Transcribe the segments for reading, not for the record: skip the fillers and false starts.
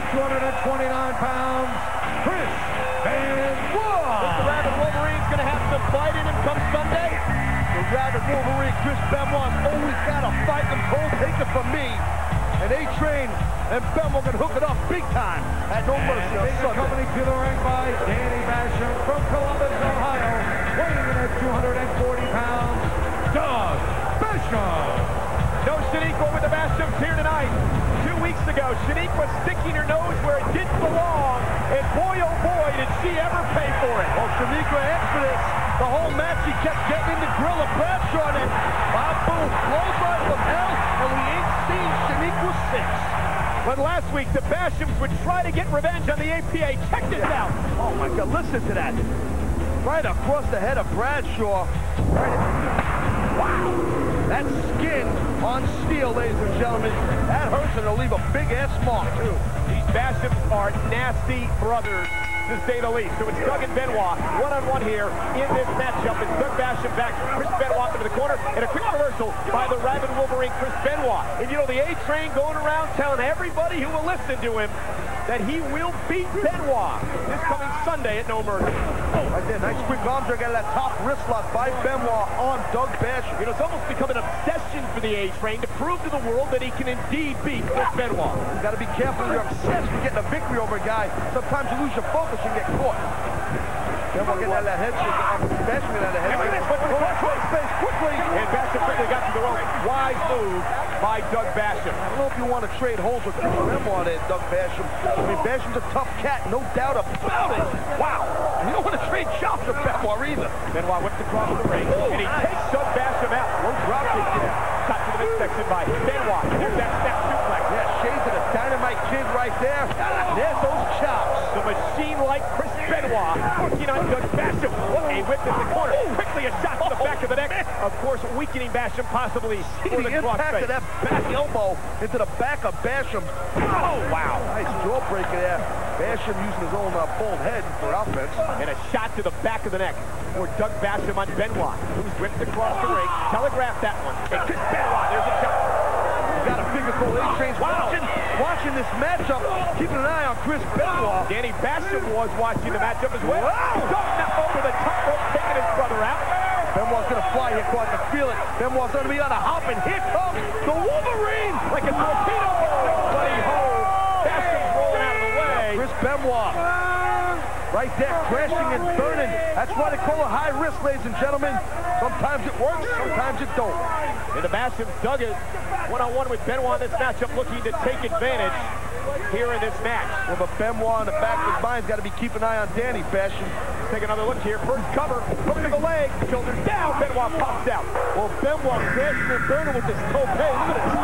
229 pounds, Chris Benoit. Is the Rabid Wolverine's going to have some fight in him come Sunday? The Rabid Wolverine, Chris Benoit's always got a fight and cold. Take it from me. And A-Train and Benoit can hook it up big time at No Mercy on Sunday. Accompanied to the ring by Danny Basham from Columbus, Ohio, weighing in at 240 pounds, Doug Basham. No Shaniqua with the Bashams here tonight. 2 weeks ago, Shanique was sticking her nose where it didn't belong, and boy, oh boy, did she ever pay for it. Well, Shaniqua after this, the whole match, she kept getting in the grill of Bradshaw, and Bob Boom blows right from hell, and we ain't seen Shaniqua since. But last week, the Bashams would try to get revenge on the APA. Check this out. Oh, my God, listen to that. Right across the head of Bradshaw. Wow. That skin on steel, ladies and gentlemen. That hurts, and it'll leave a big-ass mark, too. These Bashams are nasty brothers, to say the least. So it's Doug and Benoit, one-on-one here in this matchup. It's Doug Basham back, Chris Benoit into the corner, and a quick reversal by the Rabid Wolverine, Chris Benoit. And you know, the A-Train going around telling everybody who will listen to him that he will beat Benoit this coming Sunday at No Mercy. Oh, right there, nice quick arm drag out of that top wrist lock by Benoit on Doug Basham. You know, it's almost become an obsession for the A-Train to prove to the world that he can indeed beat Chris Benoit. You gotta be careful, you're obsessed with getting a victory over a guy. Sometimes you lose your focus and get caught. Benoit getting out of that head shake, Basham getting out of that head shake. Space quickly. And Basham quickly got to the rope. Wise move by Doug Basham. I don't know if you want to trade holes with Chris Benoit there, Doug Basham. I mean, Basham's a tough cat, no doubt about it. Wow. And you don't want to trade chops with Benoit either. Benoit whips across the ring, and he takes Doug Basham out. One drop kick there. Shot to the midsection by Benoit. There's that snap suplex. Yeah, shades of the Dynamite Kid right there. There's those chops. The machine-like Chris Benoit working on Doug Basham. A whip in the corner. Quickly a shot to the back of the neck. Of course, weakening Basham possibly for the impact of that back elbow into the back of Basham. Oh, wow. Nice jawbreaker there. Basham using his own bald head for offense. And a shot to the back of the neck for Doug Basham on Benoit, who's whipped across the ring. Telegraphed that one. And Chris Benoit, there's a shot. Got a finger full. A-Train's watching this matchup, keeping an eye on Chris Benoit. Danny Basham was watching the matchup as well. Wow. Over the top rope, taking his brother out. Benoit's going to fly here, Clark, to feel it. Benoit's going to be on a hop, and here comes the Wolverine. Like a torpedo. Nobody home. Basham's rolling out of the way. Chris Benoit. Right there, crashing and burning. That's why they call it high risk, ladies and gentlemen. Sometimes it works, sometimes it don't. And the Basham dug it one-on-one with Benoit in this matchup, looking to take advantage here in this match. Well, but Benoit in the back of his mind's got to be keeping an eye on Danny Basham. Take another look here. First cover, hook to the leg, shoulders down. Benoit pops out. Well, Benoit crashing and burning with this tope. Look at this.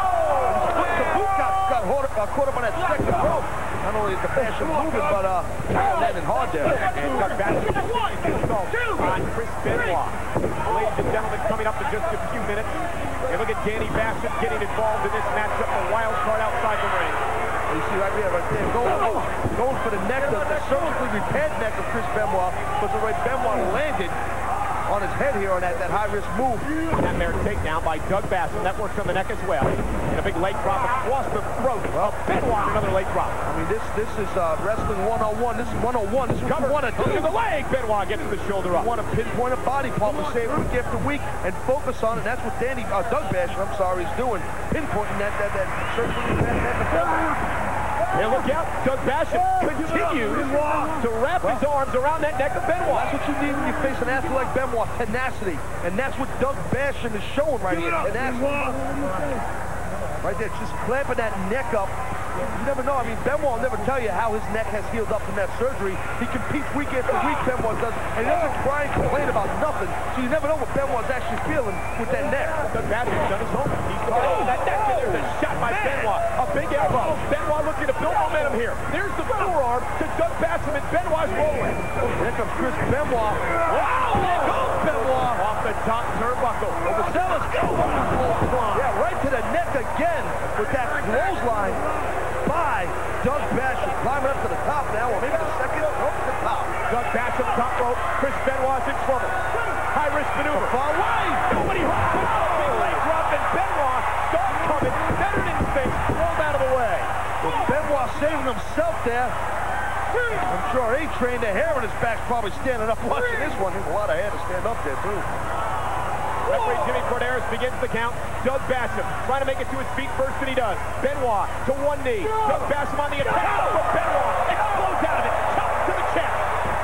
Oh! The boot got caught up on that second rope. Not only is the Basham moving, but landing hard there. And Doug Basham on Chris Benoit. Ladies and gentlemen, coming up in just a few minutes. And look at Danny Basham getting involved in this matchup. A wild card outside the ring. You see right there, going for the neck, the surgically repaired neck of Chris Benoit, but the way Benoit landed on his head here on that high-risk move. That there takedown by Doug Basham. That works on the neck as well. And a big leg drop across the throat. Well, Benoit, another leg drop. I mean, this is wrestling 101. This is 101. This is what you want to do. To the leg. Benoit gets the shoulder up. You want to pinpoint a body part, we say week after week, and focus on it. That's what Doug Basham, is doing. Pinpointing that surgically repaired neck. And look out, Doug Basham continues to wrap his arms around that neck of Benoit. That's what you need when you face an athlete like Benoit, tenacity. And that's what Doug Basham is showing right here, tenacity. Right there, just clamping that neck up. You never know. I mean, Benoit will never tell you how his neck has healed up from that surgery. He competes week after week, Benoit does, and he doesn't cry and complain about nothing. So you never know what Benoit's actually feeling with that neck. Doug Basham's done his homework. He's going that neck, and there's a shot by Benoit. A big elbow. Benoit looking to build momentum here. There's the forearm to Doug Basham, and Benoit's rolling. Here comes Chris Benoit. Wow, there goes Benoit. Off the top turnbuckle. Let's go. Yeah, right to the neck again with that clothesline by Doug Basham. Climbing up to the top now, or maybe the second up to the top. Doug Basham, top rope. Chris Benoit's in trouble. High-risk maneuver. Far away. Nobody hurt. Big leg drop, and Benoit saw it coming. Centered in his face. Rolled out of the way. Well, Benoit saving himself there. I'm sure A-Train, the hair on his back's probably standing up watching this one. There's a lot of hair to stand up there, too. Referee Jimmy Corderas begins the count. Doug Basham trying to make it to his feet first, and he does. Benoit to one knee. Doug Basham on the attack, but Benoit explodes out of it. Chop to the chest.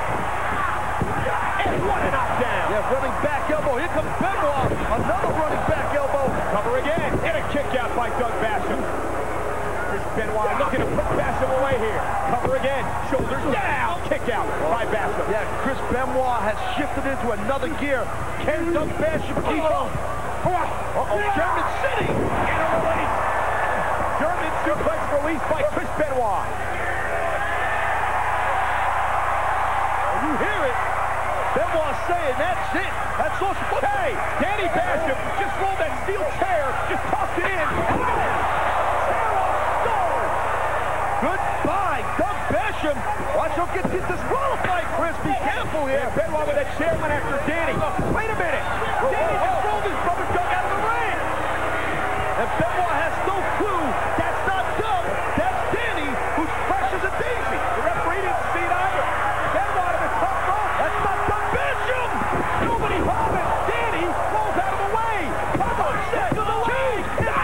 And what a knockdown. Yeah, running back elbow. Here comes Benoit. Another running back elbow. Cover again. And a kick out by Doug Basham. Chris Benoit looking to put Basham away here. Cover again. Shoulders down. Kick out by Basham. Yeah, Chris Benoit has shifted into another gear. Can Doug Basham keep up? Uh-oh, German City. And a release. German suplex released by Chris Benoit. You hear it. Benoit saying, that's it. That's all. Hey, Danny Basham just rolled that steel chair, just tossed it in. Goodbye, Doug Basham. Watch him get disqualified, Chris. Be careful here. Yeah, Benoit with that chair went after Danny. Wait a minute. Danny just rolled his brother Doug out of the ring. And Benoit has no clue. That's not Doug. That's Danny, who's fresh as a daisy. The referee didn't see it either. Benoit in the top rope. That's not Doug Basham. Nobody home it. Danny rolls out of the way. Cover, set, to the leg.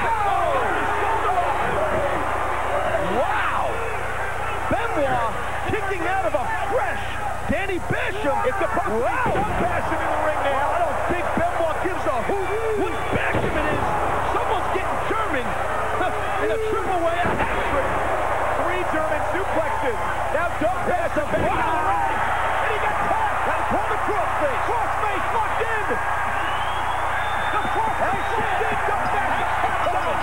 Wow. Benoit kicking out of a fresh Danny Basham. It's supposed to be Doug Basham in the ring now. I don't think Benoit gives a hoot what Basham it is. Someone's getting German in a triple way a hat trick. 3 German suplexes. Now Doug Basham back in the ring. And he got caught. That's called the crossface. Crossface locked in. The crossface locked in. Doug Basham taps out.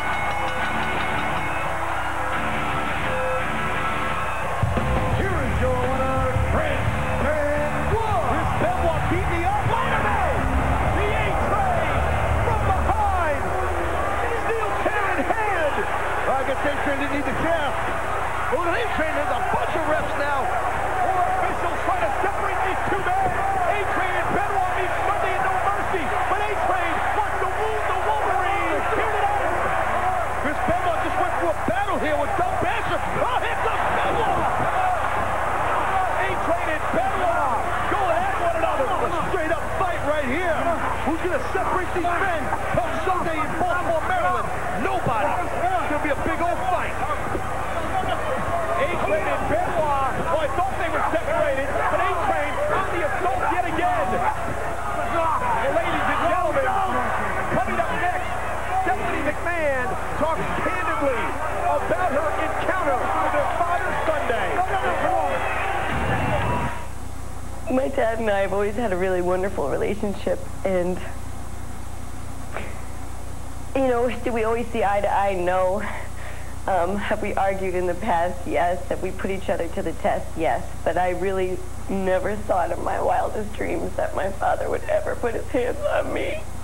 Here is your winner, Chris Benoit. Chris Benoit beat me up. Wait a minute. The A-Train from behind. Steel chair in hand. I guess A-Train didn't need the chair. Oh, the A-Train has a bunch of reps now. Four officials trying to separate these two men. A-Train and Benoit meet Sunday in No Mercy. But A-Train wants to wound the Wolverine. Here it is. Chris Benoit just went through a battle here with Doug Basham. Oh, here comes Benoit. A-Train and Benoit go at one another. A straight up fight right here. Who's going to separate these men come Sunday in Baltimore, Maryland? Nobody. It's going to be a big old fight. A-Train and Benoit. Oh, I thought they were separated, but A-Train on the assault yet again. Well, ladies and gentlemen, coming up next, Stephanie McMahon talks candidly about her encounter with her father Sunday. My dad and I have always had a really wonderful relationship, and you know, do we always see eye to eye? No. Have we argued in the past? Yes. Have we put each other to the test? Yes. But I really never thought in my wildest dreams that my father would ever put his hands on me.